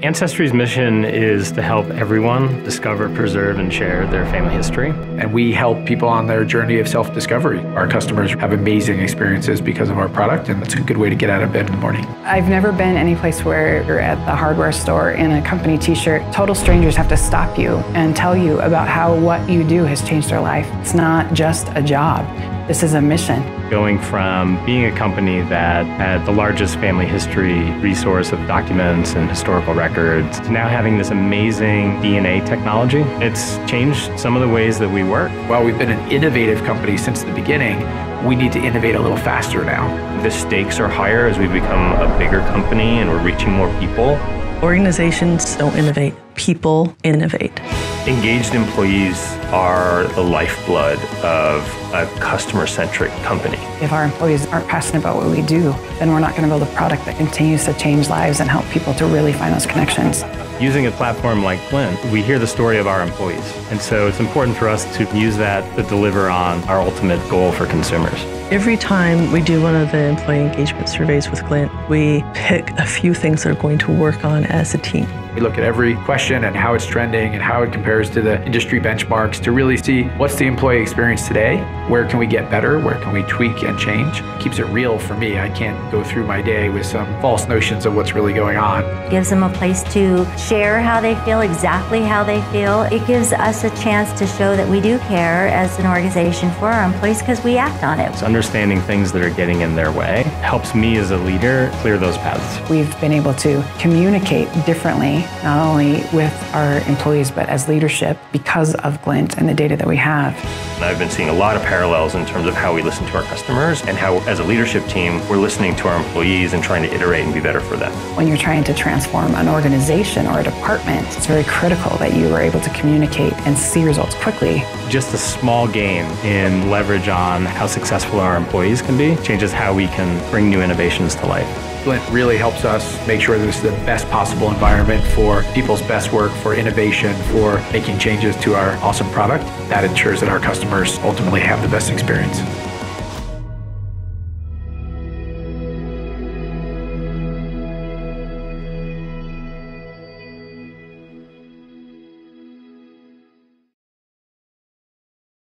Ancestry's mission is to help everyone discover, preserve, and share their family history. And we help people on their journey of self-discovery. Our customers have amazing experiences because of our product, and it's a good way to get out of bed in the morning. I've never been any place where you're at the hardware store in a company t-shirt. Total strangers have to stop you and tell you about how what you do has changed their life. It's not just a job. This is a mission. Going from being a company that had the largest family history resource of documents and historical records to now having this amazing DNA technology, it's changed some of the ways that we work. While we've been an innovative company since the beginning, we need to innovate a little faster now. The stakes are higher as we become a bigger company and we're reaching more people. Organizations don't innovate, people innovate. Engaged employees are the lifeblood of a customer-centric company. If our employees aren't passionate about what we do, then we're not going to build a product that continues to change lives and help people to really find those connections. Using a platform like Glint, we hear the story of our employees. And so it's important for us to use that to deliver on our ultimate goal for consumers. Every time we do one of the employee engagement surveys with Glint, we pick a few things that are going to work on as a team. We look at every question and how it's trending and how it compares to the industry benchmarks to really see what's the employee experience today, where can we get better, where can we tweak and change. It keeps it real for me. I can't go through my day with some false notions of what's really going on. It gives them a place to share how they feel, exactly how they feel. It gives us a chance to show that we do care as an organization for our employees because we act on it. So understanding things that are getting in their way helps me as a leader clear those paths. We've been able to communicate differently, not only with our employees, but as leadership because of Glint and the data that we have. And I've been seeing a lot of parallels in terms of how we listen to our customers and how, as a leadership team, we're listening to our employees and trying to iterate and be better for them. When you're trying to transform an organization or a department, it's very critical that you are able to communicate and see results quickly. Just a small gain in leverage on how successful our employees can be changes how we can bring new innovations to life. Glint really helps us make sure that this is the best possible environment for people's best work, for innovation, for making changes to our awesome product. That ensures that our customers ultimately have the best experience.